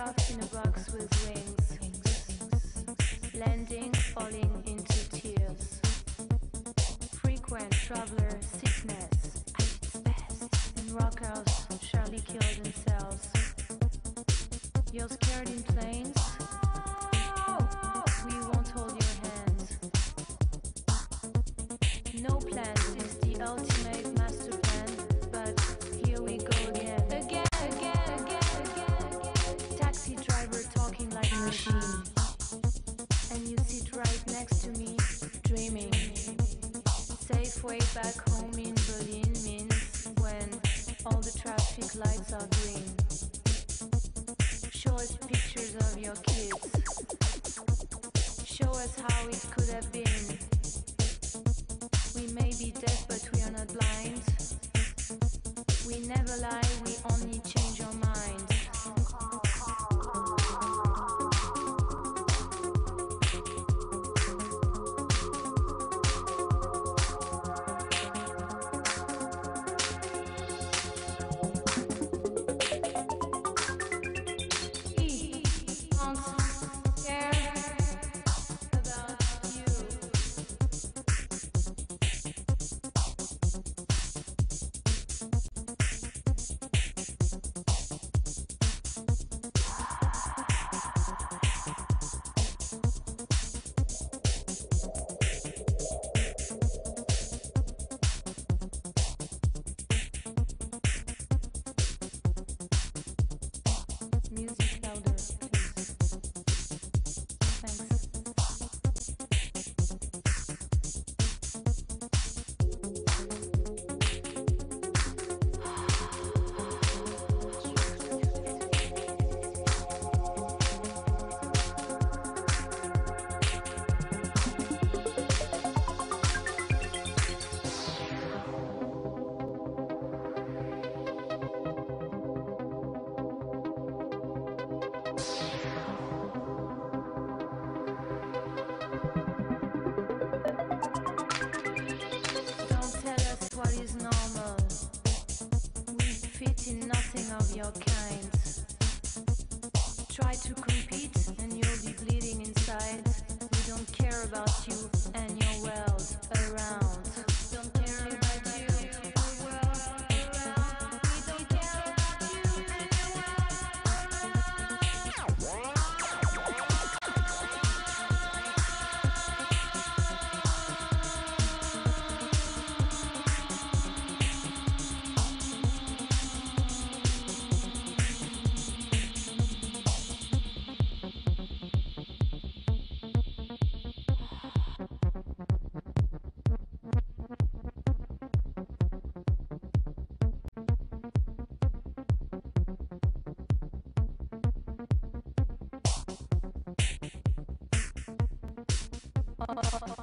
aircraft in a box with wings, landing, falling into tears. Frequent traveler, sickness, at its best. And rockers surely kill themselves. You're scared in planes? We won't hold your hand. No plan is the ultimate master plan, but here we go again. Taxi driver talking like a machine. And you sit right next to me, dreaming. Safe way back home in Berlin means when all the traffic lights are green. Show us pictures of your kids. Show us how it could have been. We may be deaf, but we are not blind. We never lie, we only change our minds. Music louder, please. Thanks. What is normal? We fit in nothing of your kind. Try to compete and you'll be bleeding inside. We don't care about you and your world around. Don't care about you, your world around. We don't care about you and your world.